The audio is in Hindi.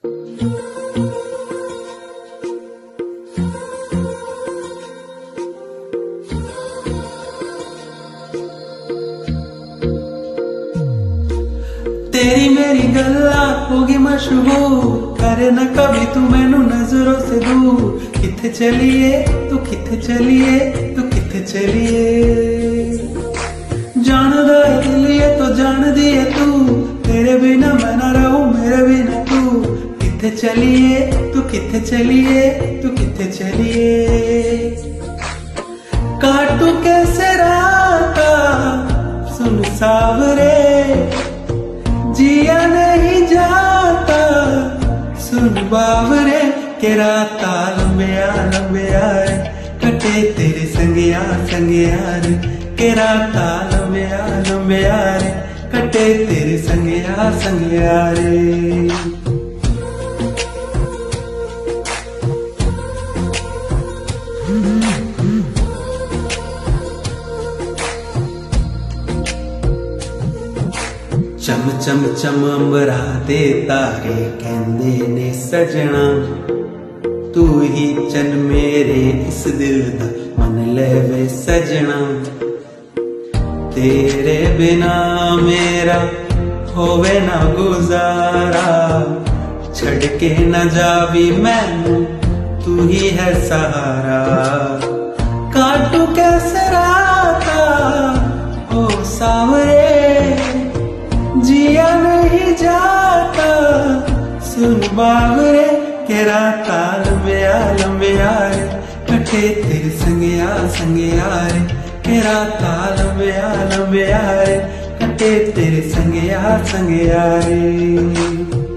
तेरी मेरी गल्ला होगी मशहूर, करे न कभी तू मैनू नजरों से दूर। किथे चलिए तू, किथे चलिए तू, किथे चलिए। जानदा है दिल ये तो जान दिए तू, तेरे बिना मैं ना रहूं मेरे बिना तू। किथे चलिए तू, किथे चलिए तू, किथे चलिए। काटू कैसे राता सुन सावरे, जिया नहीं जाता सुन बावरे। के राता लंबिया लंबिया रे, कटे तेरे संगिया संगिया रे। के राता लंबिया लंबिया रे, कटे तेरे संगिया संगिया रे। चम चम चम अंबरा दे तारे कहंदे ने सजना, तू ही चन मेरे इस दिल दा मन ले वे सजना। तेरे बिना मेरा होवे ना गुजारा, छड़ के न जावी मैनू तू ही है सहारा। काटू कैसे राता ओ सावरे, जिया नहीं जाता सुन बावरे। के राता लंबिया लंबिया रे, कटे तेरे संगिया संगिया रे। के राता लंबिया लंबिया रे, कटे तेरे संगिया संगिया रे।